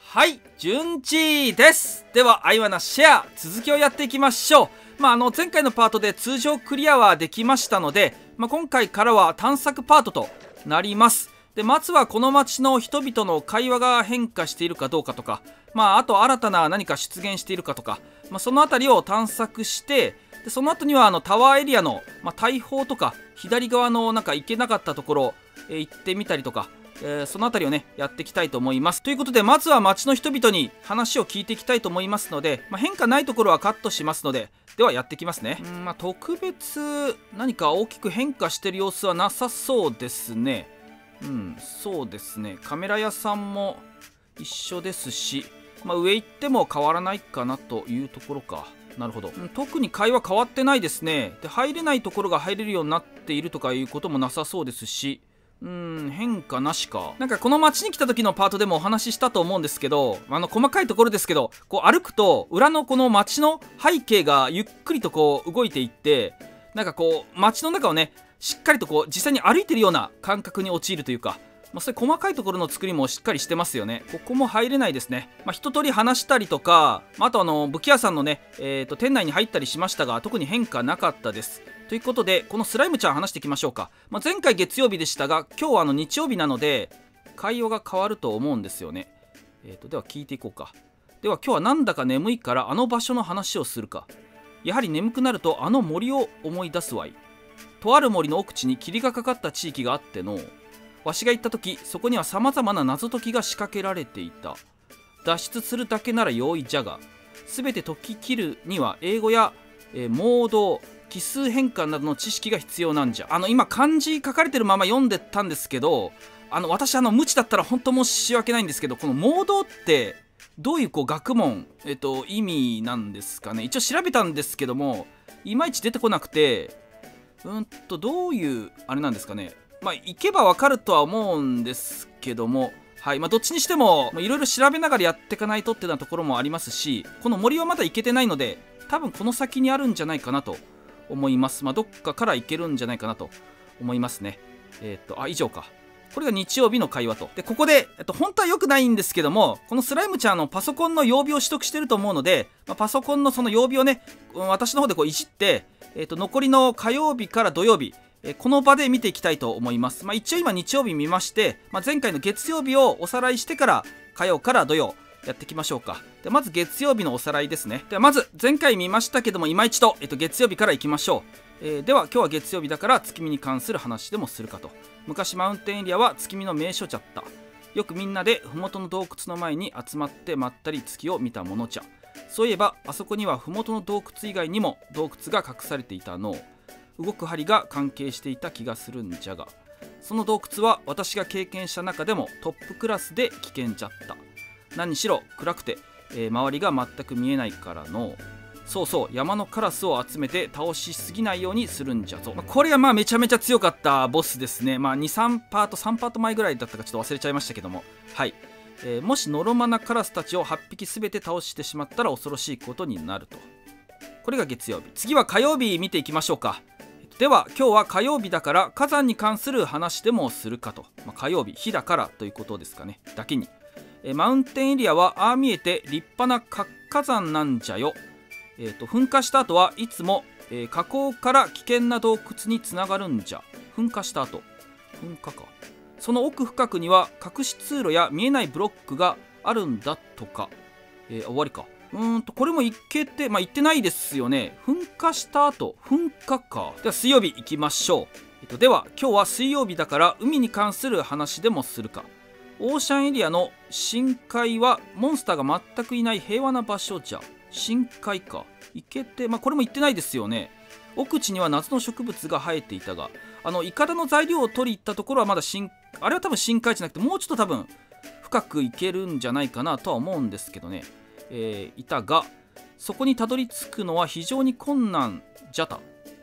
はい、順次です。では、アイワナシェア、続きをやっていきましょう。前回のパートで通常クリアはできましたので、今回からは探索パートとなります。で、まずはこの町の人々の会話が変化しているかどうかとか、あと新たな何か出現しているかとか、そのあたりを探索して、でその後にはタワーエリアの、大砲とか、左側のなんか行けなかったところ、行ってみたりとか、そのあたりをねやっていきたいと思います。ということで、まずは町の人々に話を聞いていきたいと思いますので、変化ないところはカットしますので、ではやっていきますね。特別何か大きく変化してる様子はなさそうですね。そうですね。カメラ屋さんも一緒ですし、上行っても変わらないかなというところか。なるほど。特に会話変わってないですね。で、入れないところが入れるようになっているとかいうこともなさそうですし、変化なしか。なんかこの街に来た時のパートでもお話ししたと思うんですけど、細かいところですけど、こう歩くと裏のこの街の背景がゆっくりとこう動いていって、なんかこう街の中をねしっかりとこう実際に歩いてるような感覚に陥るというか、そういう細かいところの作りもしっかりしてますよね。ここも入れないですね。一通り話したりとか、あと武器屋さんのね、店内に入ったりしましたが、特に変化なかったです。ということで、このスライムちゃん話していきましょうか。前回月曜日でしたが、今日は日曜日なので会話が変わると思うんですよね。では聞いていこうか。では今日はなんだか眠いからあの場所の話をするか。やはり眠くなるとあの森を思い出すわい。とある森の奥地に霧がかかった地域があっての、わしが行った時、そこにはさまざまな謎解きが仕掛けられていた。脱出するだけなら容易じゃが、全て解き切るには英語や、モード、奇数変換などの知識が必要なんじゃ。今漢字書かれてるまま読んでたんですけど、私無知だったら本当申し訳ないんですけど、このモードってどういう学問、意味なんですかね。一応調べたんですけども、いまいち出てこなくて、どういうあれなんですかね。行けばわかるとは思うんですけども、はい、どっちにしてもいろいろ調べながらやっていかないとっていうようなところもありますし、この森はまだ行けてないので、多分この先にあるんじゃないかなと思います。どっかから行けるんじゃないかなと思いますね。以上か。これが日曜日の会話と。で、ここで、本当は良くないんですけども、このスライムちゃんパソコンの曜日を取得してると思うので、パソコンのその曜日をね、私の方でいじって、残りの火曜日から土曜日、この場で見ていきたいと思います。一応今日曜日見まして、前回の月曜日をおさらいしてから火曜から土曜やっていきましょうか。で、まず月曜日のおさらいですね。ではまず前回見ましたけども、今一度、月曜日からいきましょう。では今日は月曜日だから月見に関する話でもするかと。昔マウンテンエリアは月見の名所じゃった。よくみんなで麓の洞窟の前に集まってまったり月を見たものじゃ。そういえばあそこには麓の洞窟以外にも洞窟が隠されていたの。動く針が関係していた気がするんじゃが、その洞窟は私が経験した中でもトップクラスで危険じゃった。何しろ暗くて、周りが全く見えないからの。そうそう、山のカラスを集めて倒しすぎないようにするんじゃぞ。これはめちゃめちゃ強かったボスですね。3パート前ぐらいだったかちょっと忘れちゃいましたけども、はい。もしノロマなカラスたちを8匹全て倒してしまったら恐ろしいことになると。これが月曜日。次は火曜日見ていきましょうか。では今日は火曜日だから火山に関する話でもするかと。火曜日、火だからということですかね。だけに、マウンテンエリアはああ見えて立派な活火山なんじゃよ。噴火した後はいつも、火口から危険な洞窟につながるんじゃ。噴火した後、噴火か。その奥深くには隠し通路や見えないブロックがあるんだとか。終わりか。これも行けて、行ってないですよね。噴火した後、噴火か。では水曜日行きましょう。では今日は水曜日だから海に関する話でもするか。オーシャンエリアの深海はモンスターが全くいない平和な場所じゃ。深海か。行けて、これも行ってないですよね。奥地には夏の植物が生えていたが、イカダの材料を取り行ったところはまだあれは多分深海じゃなくて、もうちょっと多分深く行けるんじゃないかなとは思うんですけどね。いたが、そこにたどり着くのは非常に困難じゃた。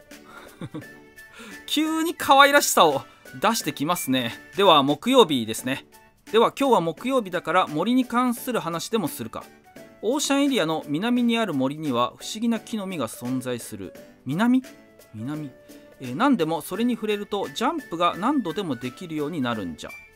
急に可愛らしさを出してきますね。では木曜日ですね。では今日は木曜日だから森に関する話でもするか。オーシャンエリアの南にある森には不思議な木の実が存在する。南、何でもそれに触れるとジャンプが何度でもできるようになるんじゃ。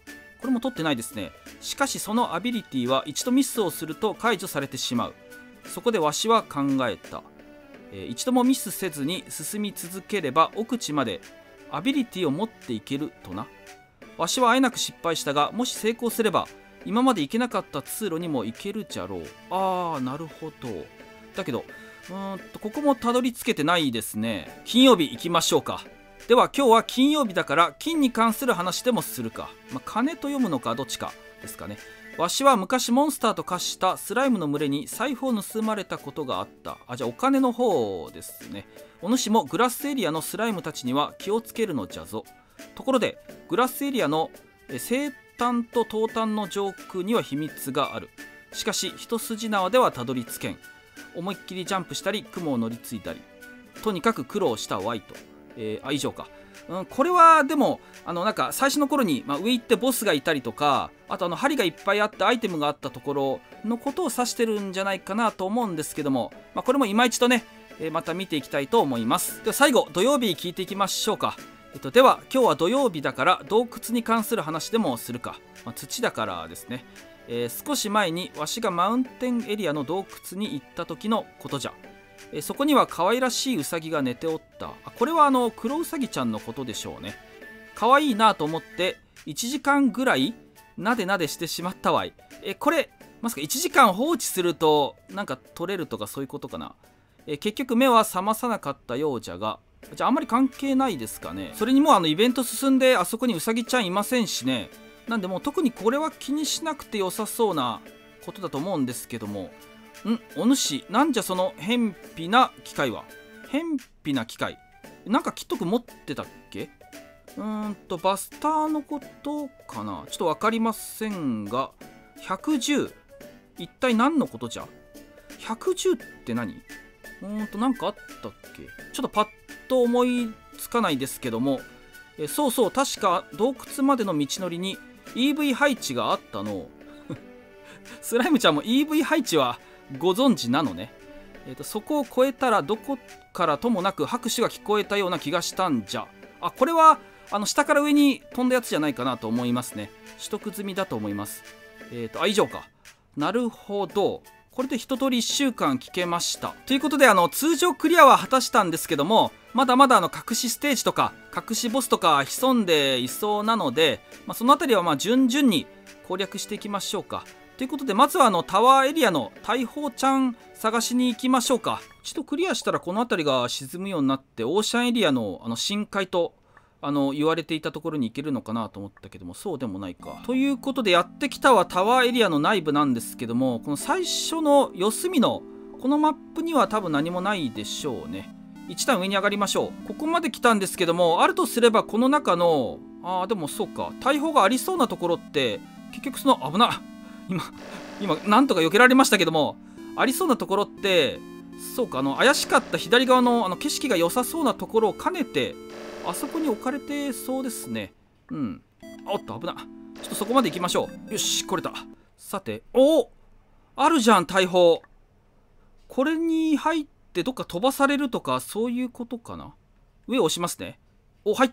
これも取ってないですね。しかしそのアビリティは一度ミスをすると解除されてしまう。そこでわしは考えた。一度もミスせずに進み続ければ奥地までアビリティを持っていけるとな。わしはあえなく失敗したが、もし成功すれば今まで行けなかった通路にも行けるじゃろう。あー、なるほど。だけどここもたどり着けてないですね。金曜日行きましょうか。では今日は金曜日だから金に関する話でもするか、金と読むのかどっちかですかね。わしは昔モンスターと化したスライムの群れに財布を盗まれたことがあった。じゃあお金の方ですね。お主もグラスエリアのスライムたちには気をつけるのじゃぞ。ところでグラスエリアの西端と東端の上空には秘密がある。しかし一筋縄ではたどり着けん。思いっきりジャンプしたり雲を乗り継いだり、とにかく苦労したワイと。以上か。これはでもなんか最初の頃に、上行ってボスがいたりとか、あと針がいっぱいあってアイテムがあったところのことを指してるんじゃないかなと思うんですけども、これも今一度ね、また見ていきたいと思います。では最後土曜日聞いていきましょうか。では今日は土曜日だから洞窟に関する話でもするか。土だからですね。少し前にわしがマウンテンエリアの洞窟に行った時のことじゃ。そこには可愛らしいウサギが寝ておった。これは黒ウサギちゃんのことでしょうね。可愛いなと思って1時間ぐらいなでなでしてしまったわい。これまさか1時間放置するとなんか取れるとかそういうことかな。結局目は覚まさなかったようじゃが、じゃああんまり関係ないですかね。それにもうイベント進んであそこにウサギちゃんいませんしね。なんでもう特にこれは気にしなくて良さそうなことだと思うんですけども。お主、なんじゃその偏僻な機械は。偏僻な機械なんかキット君持ってたっけ。バスターのことかな。ちょっと分かりませんが、110一体何のことじゃ。110って何。なんかあったっけ。ちょっとパッと思いつかないですけども、そうそう、確か洞窟までの道のりに EV 配置があったの。スライムちゃんも EV 配置はご存知なのね。そこを越えたらどこからともなく拍手が聞こえたような気がしたんじゃ。これは下から上に飛んだやつじゃないかなと思いますね。取得済みだと思います。以上か。なるほど。これで一通り1週間聞けました。ということで通常クリアは果たしたんですけども、まだまだ隠しステージとか隠しボスとか潜んでいそうなので、そのあたりは順々に攻略していきましょうか。ということでまずはタワーエリアの大砲ちゃん探しに行きましょうか。一度クリアしたらこの辺りが沈むようになってオーシャンエリアの深海と言われていたところに行けるのかなと思ったけども、そうでもないか。ということでやってきたはタワーエリアの内部なんですけども、この最初の四隅のこのマップには多分何もないでしょうね。一段上に上がりましょう。ここまで来たんですけども、あるとすればこの中のでもそうか、大砲がありそうなところって結局その危な今なんとか避けられましたけども、ありそうなところってそうか、怪しかった左側の景色が良さそうなところを兼ねてあそこに置かれてそうですね。おっと危な。ちょっとそこまで行きましょう。よし、来れた。さて、あるじゃん大砲。これに入ってどっか飛ばされるとかそういうことかな。上を押しますね。入った。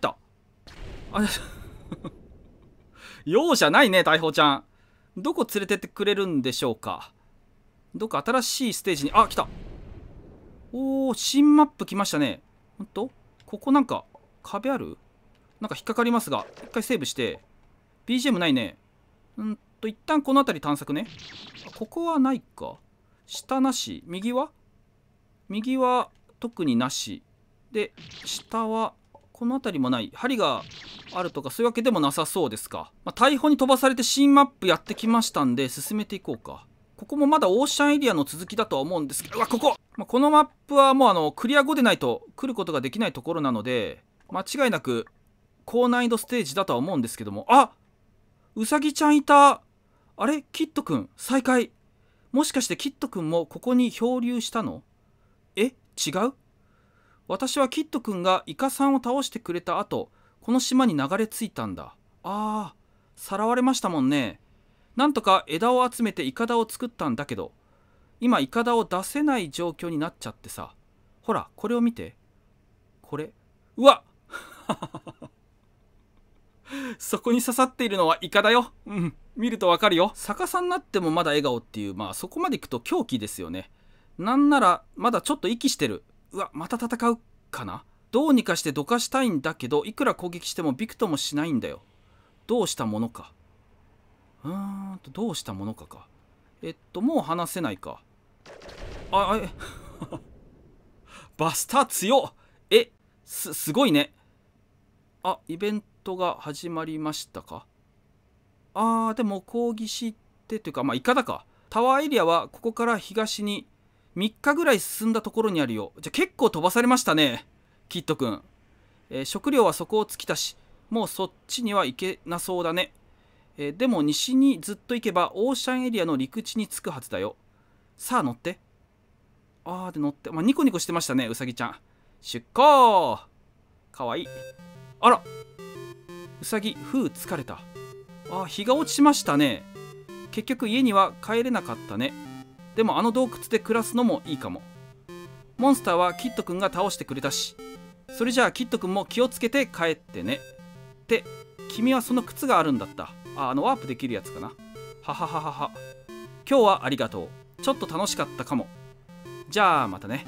容赦ないね大砲ちゃん。どこ連れてってくれるんでしょうか。どっか新しいステージに来た。新マップ来ましたね。ほんとここなんか壁ある。なんか引っかかりますが一回セーブして。 BGM ないね。一旦この辺り探索ね。ここはないか。下なし。右は特になしで、下はこの辺りもない。針があるとかそういうわけでもなさそうですか。大砲に飛ばされて新マップやってきましたんで進めていこうか。ここもまだオーシャンエリアの続きだとは思うんですけど、このマップはもうクリア後でないと来ることができないところなので、間違いなく高難易度ステージだとは思うんですけども、うさぎちゃんいた。あれキッドくん再会。もしかしてキッドくんもここに漂流したの？違う？私はキッドくんがイカさんを倒してくれた後、この島に流れ着いたんだ。さらわれましたもんね。なんとか枝を集めてイカダを作ったんだけど、今イカダを出せない状況になっちゃってさ。ほらこれを見て。これうわそこに刺さっているのはイカだよ。うん、見るとわかるよ。逆さになってもまだ笑顔っていう、まあそこまでいくと狂気ですよね。なんならまだちょっと息してる。うわ、また戦うかな。どうにかしてどかしたいんだけど、いくら攻撃してもびくともしないんだよ。どうしたものか。どうしたものかか。もう話せないか。バスター強っ。すごいね。イベントが始まりましたか。でも抗議してというか、まあイカだか。タワーエリアはここから東に3日ぐらい進んだところにあるよ。じゃあ結構飛ばされましたね、キッドくん。食料はそこを尽きたし、もうそっちには行けなそうだね。でも西にずっと行けばオーシャンエリアの陸地に着くはずだよ。さあ乗って。で乗って、ニコニコしてましたね、ウサギちゃん。出航。かわいい。あら、ウサギ、疲れた。日が落ちましたね。結局家には帰れなかったね。でもあの洞窟で暮らすのもいいかも。モンスターはキッドくんが倒してくれたし。それじゃあキッドくんも気をつけて帰ってね。って、君はその靴があるんだった。ワープできるやつかな。ははははは。今日はありがとう。ちょっと楽しかったかも。じゃあまたね。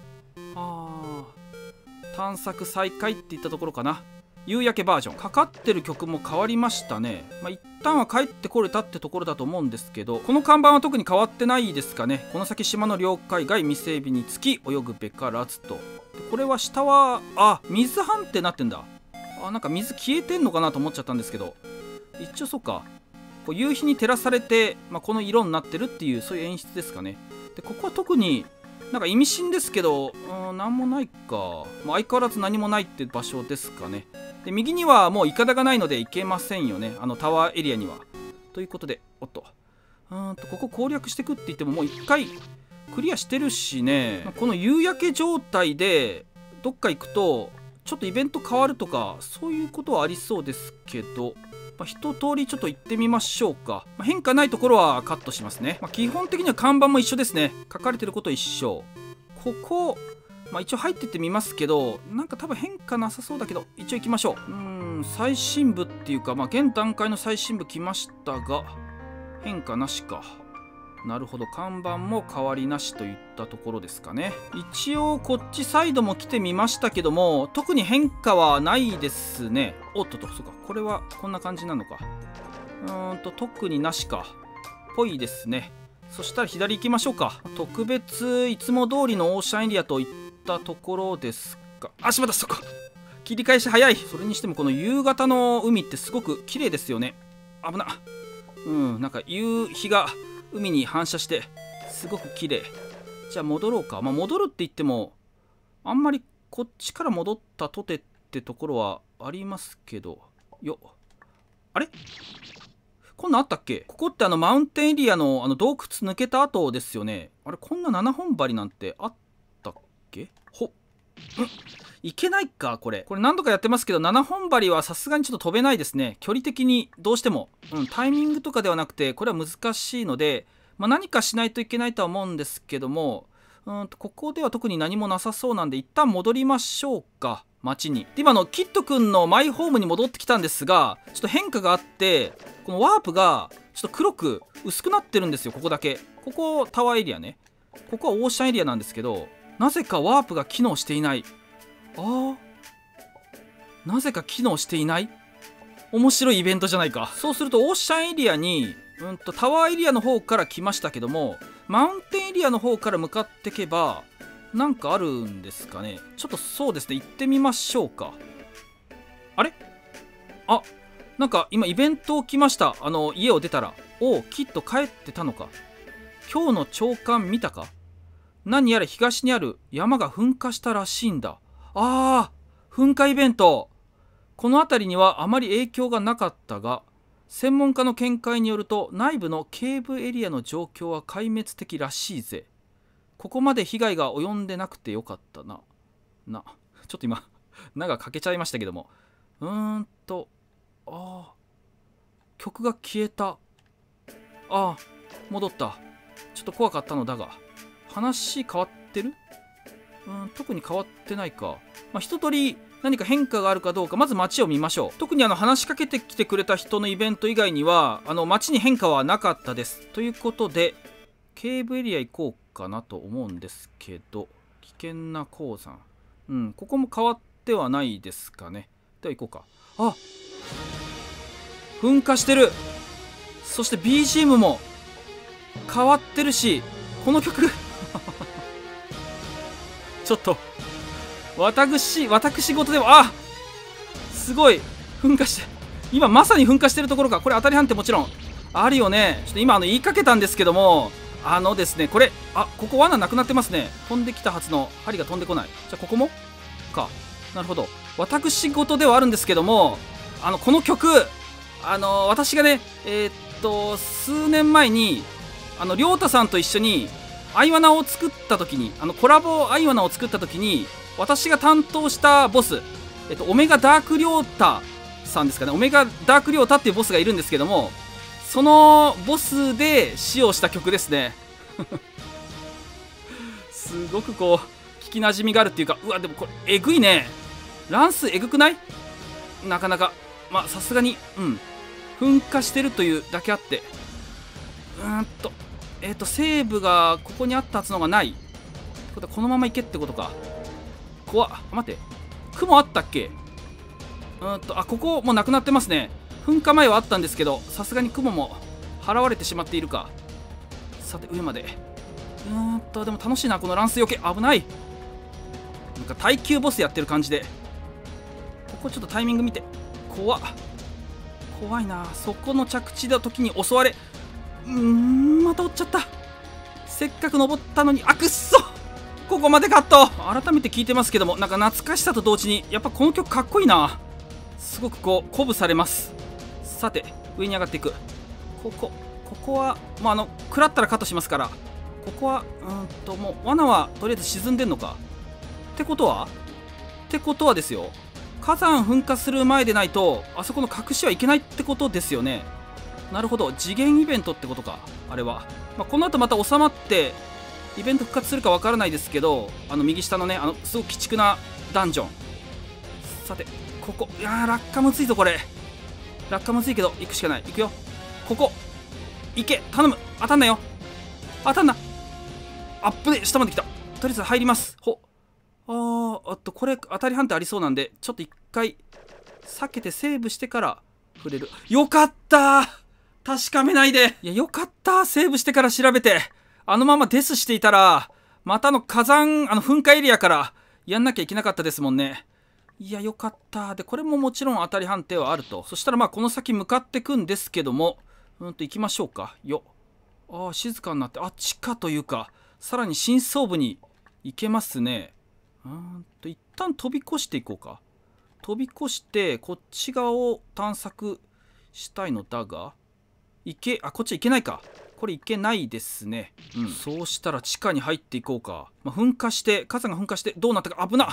探索再開って言ったところかな。夕焼けバージョン。かかってる曲も変わりましたね。一旦は帰ってこれたってところだと思うんですけど、この看板は特に変わってないですかね。この先島の領海外未整備につき泳ぐべからずと。これは下は水半ってなってんだ。なんか水消えてんのかなと思っちゃったんですけど、一応そうか。こう夕日に照らされて、この色になってるっていう、そういう演出ですかね。でここは特になんか意味深ですけど、なんもないか。相変わらず何もないって場所ですかね。で右にはもうイカダがないので行けませんよね、タワーエリアには。ということで、ここ攻略してくって言ってももう1回クリアしてるしね。この夕焼け状態でどっか行くとちょっとイベント変わるとか、そういうことはありそうですけど、一通りちょっと行ってみましょうか。変化ないところはカットしますね。基本的には看板も一緒ですね。書かれてること一緒。ここ、一応入ってってみますけど、なんか多分変化なさそうだけど、一応行きましょう。最新部っていうか、現段階の最新部来ましたが、変化なしか。なるほど、看板も変わりなしといったところですかね。一応こっちサイドも来てみましたけども、特に変化はないですね。そうか、これはこんな感じなのか。特になしか。ぽいですね。そしたら左行きましょうか。特別いつも通りのオーシャンエリアといったところですか。しまった、そこ切り返し早い。それにしてもこの夕方の海ってすごく綺麗ですよね。危な。なんか夕日が海に反射してすごく綺麗。じゃあ戻ろうか。戻るって言ってもあんまりこっちから戻ったとてってところはありますけど。あれ、こんなんあったっけ。ここってマウンテンエリアの洞窟抜けた後ですよね。あれ、こんな7本針なんてあったっけ。いけないか。これ何度かやってますけど、7本針はさすがにちょっと飛べないですね。距離的にどうしても、タイミングとかではなくてこれは難しいので、何かしないといけないとは思うんですけども、ここでは特に何もなさそうなんで一旦戻りましょうか、街に。で今キッドくんのマイホームに戻ってきたんですが、ちょっと変化があって、このワープがちょっと黒く薄くなってるんですよ。ここだけ。ここタワーエリアね。ここはオーシャンエリアなんですけど、なぜかワープが機能していない。なぜか機能していない。面白いイベントじゃないか。そうするとオーシャンエリアにタワーエリアの方から来ましたけども、マウンテンエリアの方から向かってけばなんかあるんですかね。ちょっとそうですね、行ってみましょうか。あれ、なんか今イベント来ました。家を出たら、キッド帰ってたのか。今日の朝刊見たか。何やら東にある山が噴火したらしいんだ。噴火イベント。この辺りにはあまり影響がなかったが、専門家の見解によると内部のケーブエリアの状況は壊滅的らしいぜ。ここまで被害が及んでなくてよかったな。ちょっと今名が欠けちゃいましたけども、曲が消えた。戻った。ちょっと怖かったのだが、話変わってる？特に変わってないか。一通り何か変化があるかどうか、まず街を見ましょう。特に話しかけてきてくれた人のイベント以外には街に変化はなかったです。ということでケーブエリア行こうかなと思うんですけど、危険な鉱山、ここも変わってはないですかね。では行こうか。あ、噴火してる。そして BGM も変わってるし、この曲ちょっと私事では、すごい噴火して、今まさに噴火してるところか。これ当たり判定もちろんあるよね。ちょっと今言いかけたんですけども、ですね、これここ罠なくなってますね。飛んできたはずの針が飛んでこない。じゃあここもか。なるほど。私事ではあるんですけども、この曲私がね数年前にりょうたさんと一緒にアイワナを作った時に、コラボアイワナを作った時に、私が担当したボス、オメガダークリョータさんですかね。オメガダークリョータっていうボスがいるんですけども、そのボスで使用した曲ですねすごくこう聞きなじみがあるっていうか、うわでもこれえぐいね。ランスえぐくない？なかなかさすがに噴火してるというだけあって、セーブがここにあったはずのがないってことは、このまま行けってことか。怖っ。待って、雲あったっけ？ここもうなくなってますね。噴火前はあったんですけど、さすがに雲も払われてしまっているか。さて上まで。でも楽しいなこのランスよけ。危ない。なんか耐久ボスやってる感じで、ここちょっとタイミング見て。怖いな。そこの着地の時に襲われ、また折っちゃった。せっかく登ったのに、くっそ、ここまでカット。改めて聞いてますけども、なんか懐かしさと同時にやっぱこの曲かっこいいな。すごくこう鼓舞されます。さて上に上がっていく。ここは食らったらカットしますから、ここはもう罠はとりあえず沈んでんのか。ってことはですよ、火山噴火する前でないとあそこの隠しはいけないってことですよね。なるほど、次元イベントってことかあれは。この後また収まってイベント復活するかわからないですけど、右下のねすごく鬼畜なダンジョン。さてここ、いやー落下むずいぞ。これ落下むずいけど行くしかない。行くよ。ここ行け、頼む。当たんなよ。当たんな。アップで下まで来た。とりあえず入ります。これ当たり判定ありそうなんで、ちょっと一回避けてセーブしてから触れる。よかった、確かめないで。いやよかった、セーブしてから調べて。ままデスしていたらまた火山噴火エリアからやんなきゃいけなかったですもんね。いやよかった。でこれももちろん当たり判定はあると。そしたらこの先向かってくんですけども、行きましょうか。静かになって、地下というかさらに深層部に行けますね。一旦飛び越していこうか。飛び越してこっち側を探索したいのだが、こっちは行けないか。これ行けないですね。そうしたら地下に入っていこうか。火山が噴火してどうなったか。危な。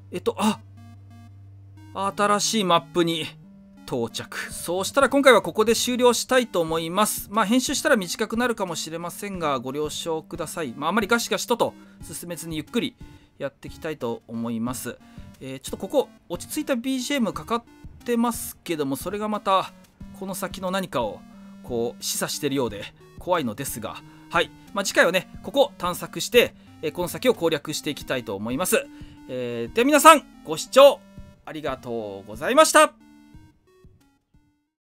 新しいマップに到着。そうしたら今回はここで終了したいと思います。編集したら短くなるかもしれませんがご了承ください。あまりガシガシと進めずにゆっくりやっていきたいと思います。ちょっとここ落ち着いた BGM かかってますけども、それがまたこの先の何かをこう示唆しているようで怖いのですが、次回はねここ探索して、この先を攻略していきたいと思います。では皆さんご視聴ありがとうございました。